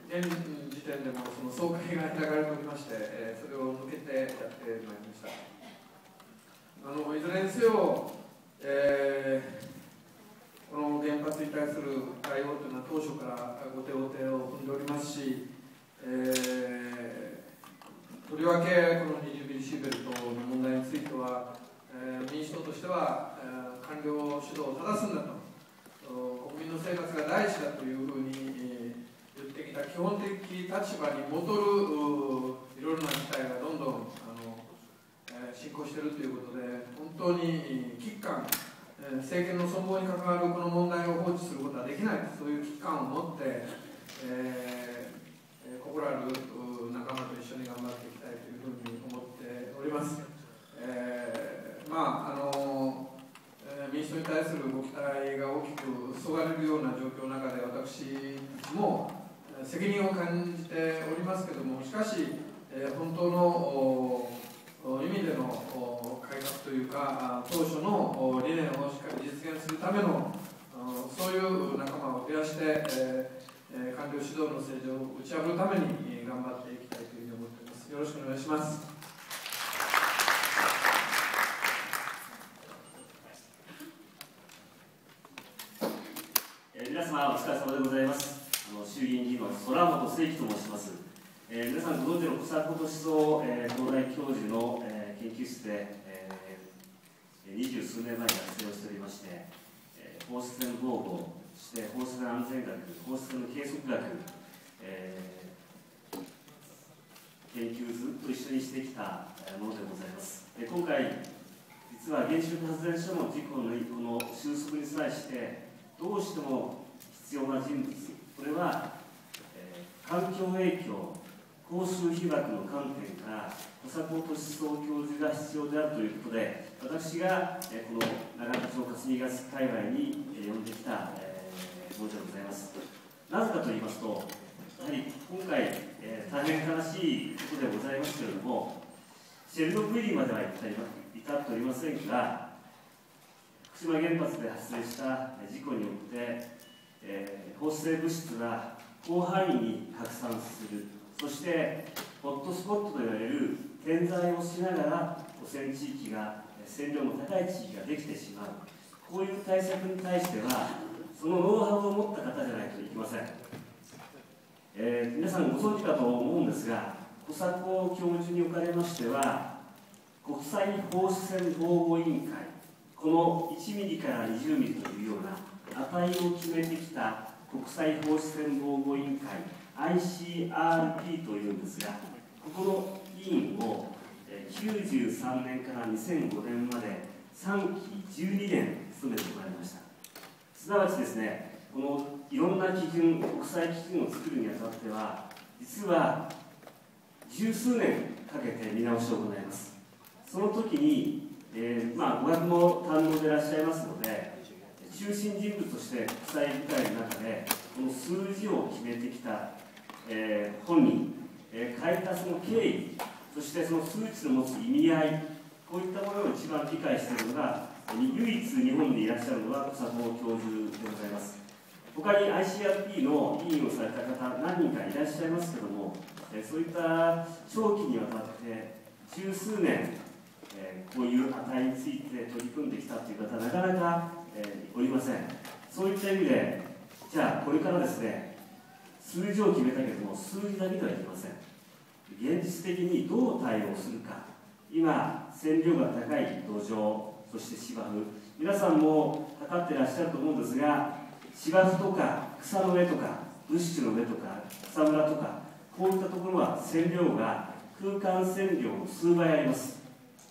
現時点でもその総会が開かれておりまして、それを抜けてやってまいりました。いずれにせよ、この原発に対する対応というのは当初から後手後手を踏んでおりますし、とりわけこの20ミリシーベルトの問題については、民主党としては、官僚主導を正すんだと、国民の生活が第一だというふうに言ってきた基本的立場に戻るいろいろな事態がどんどん進行しているということで、本当に危機感、政権の存亡に関わるこの問題を放置することはできない、そういう危機感を持って、心ある仲間と一緒に頑張っていきたいというふうに思っております。民主党に対するご期待が大きくそがれるような状況の中で、私たちも責任を感じておりますけれども、しかし、本当の意味での改革というか、当初の理念をしっかり実現するための、そういう仲間を増やして、官僚主導の政治を打ち破るために頑張っていきたいというふうに思っています。よろしくお願いします。 皆様、お疲れ様でございます。衆議院議員の空本誠樹と申します。皆さんご存知の小迫敏三東大教授の研究室で20数年前に学生をしておりまして、放射線防護、そして放射線安全学、放射線の計測学、研究をずっと一緒にしてきたものでございます。今回、実は原子力発電所の事故のこの収束に際して、どうしても必要な人物、これは、環境影響、公衆被爆の観点から小迫敏三教授が必要であるということで、私がこの長岡町霞ヶ関界隈に呼んできたものでございます。なぜかと言いますと、やはり今回大変悲しいことでございますけれども、チェルノブイリまでは至っておりませんが、福島原発で発生した事故によって、放射性物質が広範囲に拡散する、そしてホットスポットと言われる点在をしながら汚染地域が、線量の高い地域ができてしまう、こういう対策に対しては、そのノウハウを持った方じゃないといけません。皆さんご存知かと思うんですが、小迫教授におかれましては、国際放射線防護委員会、この1ミリから20ミリというような値を決めてきた国際放射線防護委員会 ICRP というんですが、ここの委員を93年から2005年まで3期12年務めてまいりました。すなわちですね、このいろんな基準、国際基準を作るにあたっては、実は十数年かけて見直しを行います。その時に語学も堪能でいらっしゃいますので、中心人物として国際議会の中でこの数字を決めてきた、本人、書いたその経緯、そしてその数値の持つ意味合い、こういったものを一番理解しているのが、唯一日本にいらっしゃるのは小迫教授でございます。他に ICRP の委員をされた方何人かいらっしゃいますけれども、そういった長期にわたって十数年こういう値について取り組んできたという方はなかなか、おりません。そういった意味で、じゃあこれからですね、数字を決めたけれども、数字だけではいけません。現実的にどう対応するか、今、線量が高い土壌、そして芝生、皆さんも測ってらっしゃると思うんですが、芝生とか草の上とか、ブッシュの上とか、草むらとか、こういったところは線量が空間線量の数倍あります。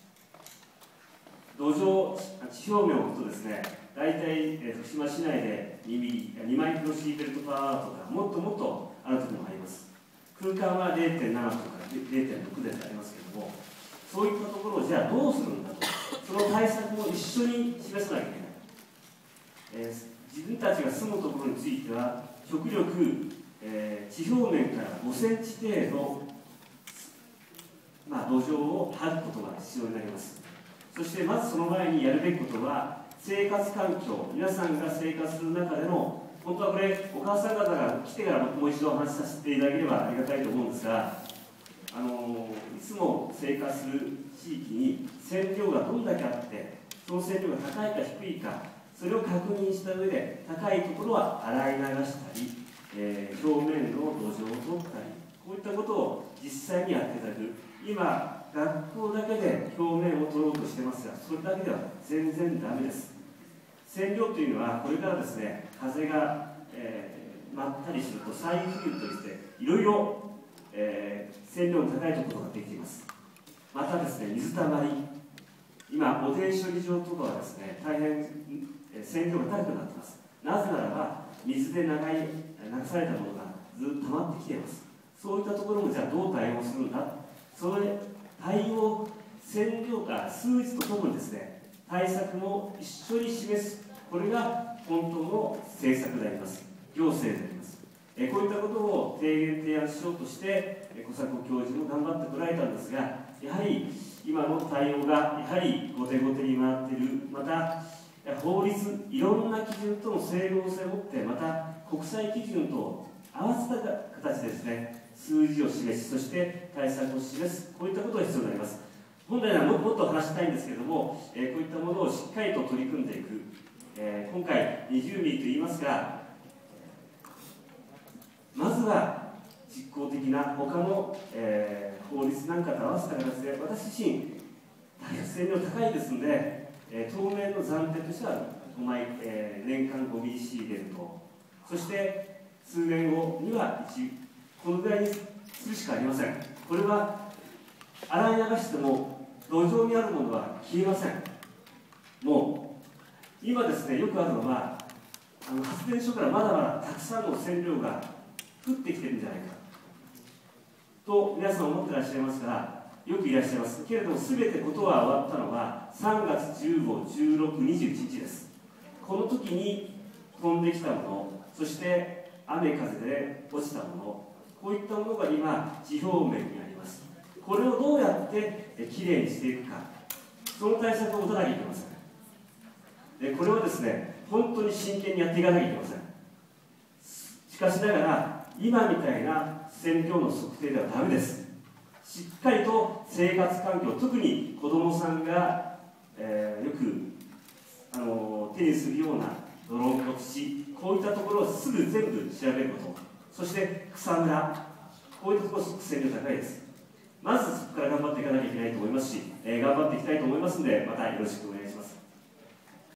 土壌、地表面を置くとですね、大体福島市内で2マイクロシーベルトパワーとか、もっともっとあるところもあります。空間は 0.7 とか 0.6 でありますけれども、そういったところをじゃあどうするんだと、その対策も一緒に示さなきゃいけない。自分たちが住むところについては、極力、地表面から5センチ程度、土壌を張ることが必要になります。そしてまずその前にやるべきことは、生活環境、皆さんが生活する中での本当はこれ、お母さん方が来てからもう一度お話しさせていただければありがたいと思うんですが、いつも生活する地域に線量がどんだけあって、その線量が高いか低いか、それを確認した上で、高いところは洗い流したり、表面の土壌を取ったり、こういったことを実際にやっていただく。今、学校だけで表面を取ろうとしてますが、それだけでは全然ダメです。線量というのは、これからですね、風が、まったりすると、再風といって、いろいろ、線量の高いところができています。またですね、水たまり、今、汚泥処理場とかはですね、大変、線量が高くなっています。なぜならば、水で流されたものがずっと溜まってきています。そういったところもじゃあどう対応するんだ、それ対応、線量が数字とともにですね、対策も一緒に示す、これが本当の政策であります、行政であります。こういったことを提案しようとして、小迫教授も頑張ってこられたんですが、やはり今の対応がやはり後手後手に回っている、また法律、いろんな基準との整合性を持って、また国際基準と合わせた形でですね、数字を示し、そして対策を示す、こういったことが必要になります。本来はもっと話したいんですけれども、こういったものをしっかりと取り組んでいく、今回20ミリと言いますが、まずは実効的な他の、法律なんかと合わせた形で、私自身、大変性能高いですので、当面の暫定としては年間 5BC レベルと、そして数年後にはこのぐらいにするしかありません。これは洗い流しても土壌にあるものは消えません。もう今ですね、よくあるのは発電所からまだまだたくさんの線量が降ってきてるんじゃないかと皆さん思ってらっしゃいますから、よくいらっしゃいますけれども、全てことは終わったのは3月15、16、21日です。この時に飛んできたもの、そして雨風で落ちたもの、こういったものが今地表面にあります。これをどうやってきれいにしていくか、その対策を打たなきゃいけません。でこれはですね、本当に真剣にやっていかなきゃいけません。しかしながら今みたいな線量の測定ではダメです。しっかりと生活環境、特に子どもさんが、よく手にするような泥の土、こういったところをすぐ全部調べること、そして草むら、こういったところすごく線量高いです。まずそこから頑張っていかなきゃいけないと思いますし、頑張っていきたいと思いますので、またよろしくお願いします。